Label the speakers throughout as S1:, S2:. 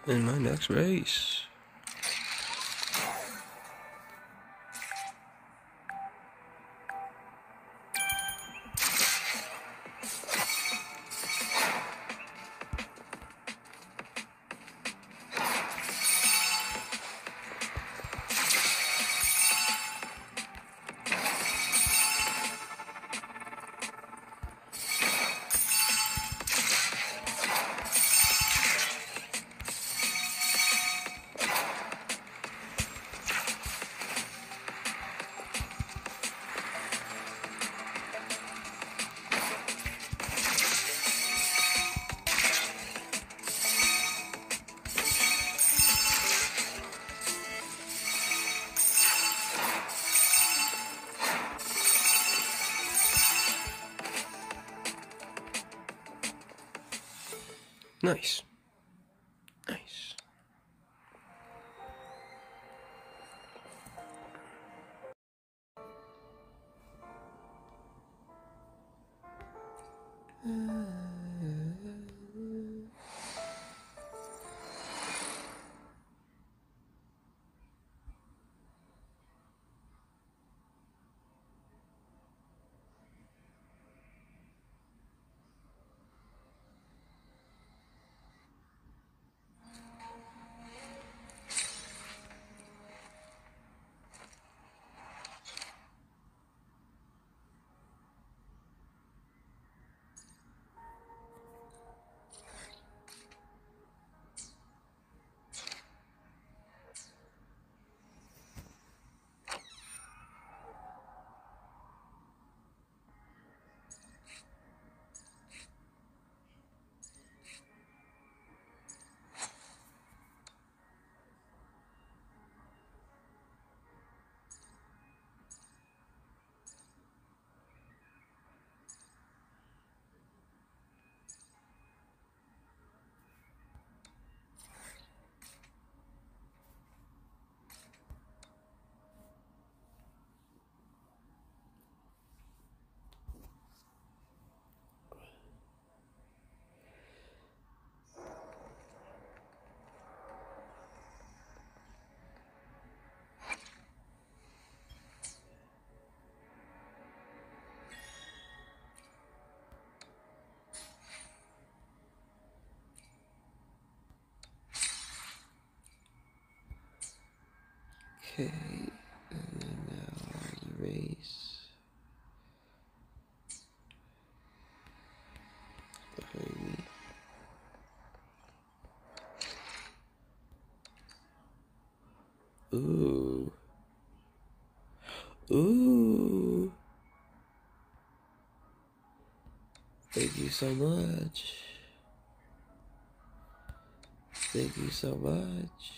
S1: in my next race. Nice. Nice. Okay, and then now the race behind me. Ooh. Ooh. Thank you so much. Thank you so much.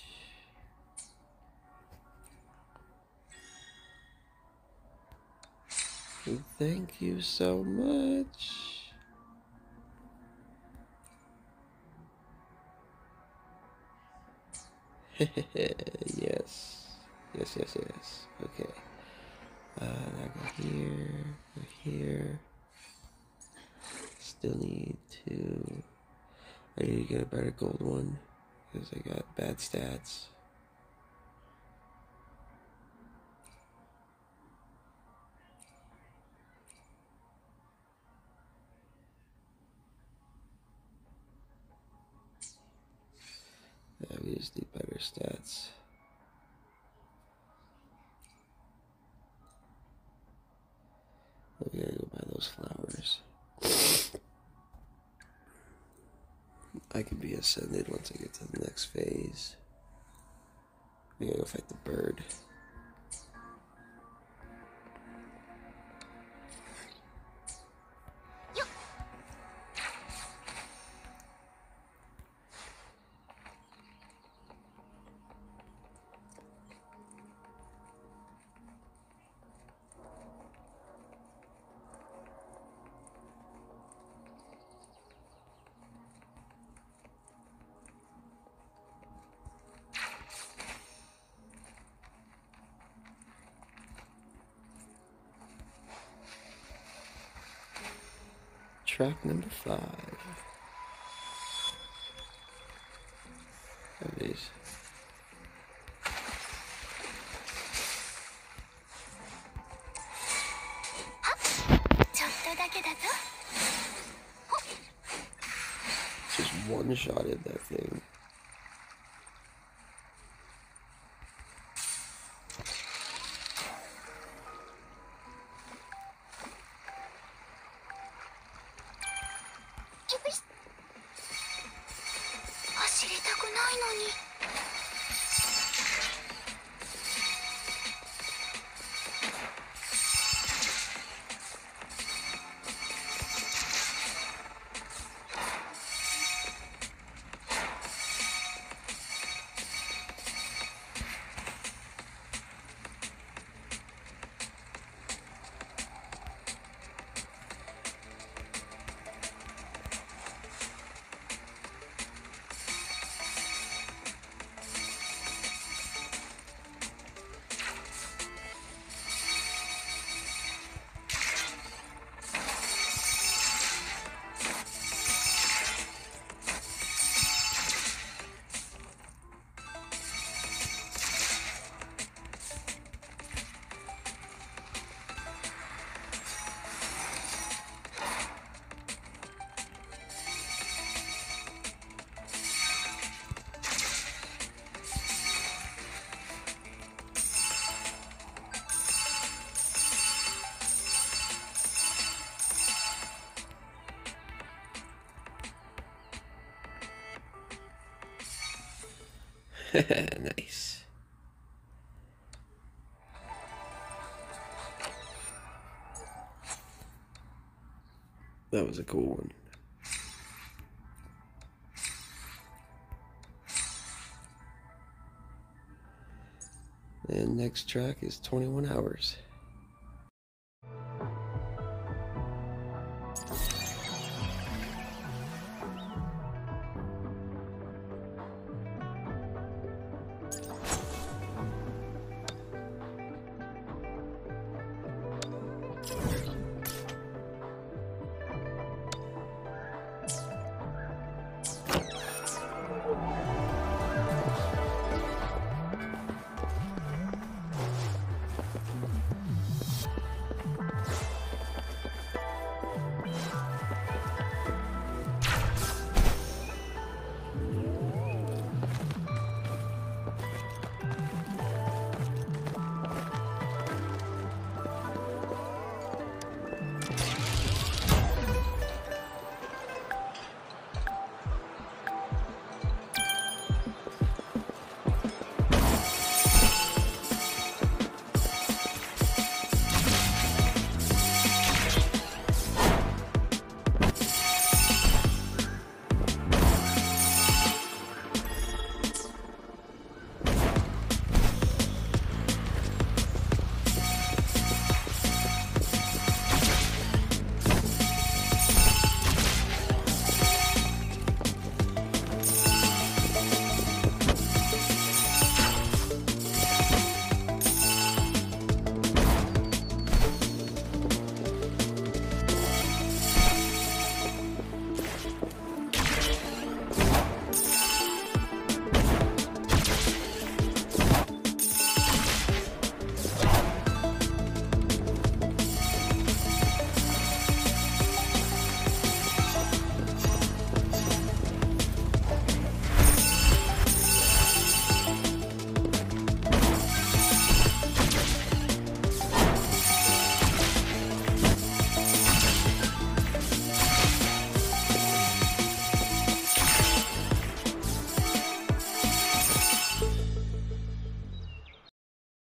S1: Thank you so much. Yes. Yes, yes, yes. Okay. I go here. Still need to... I need to get a better gold one, because I got bad stats. Yeah, we just need better stats. We gotta go buy those flowers. I can be ascended once I get to the next phase. We gotta go fight the bird. Track number 5. Have these. Just one-shotted that thing. Nice. That was a cool one. And next track is 21 Hours.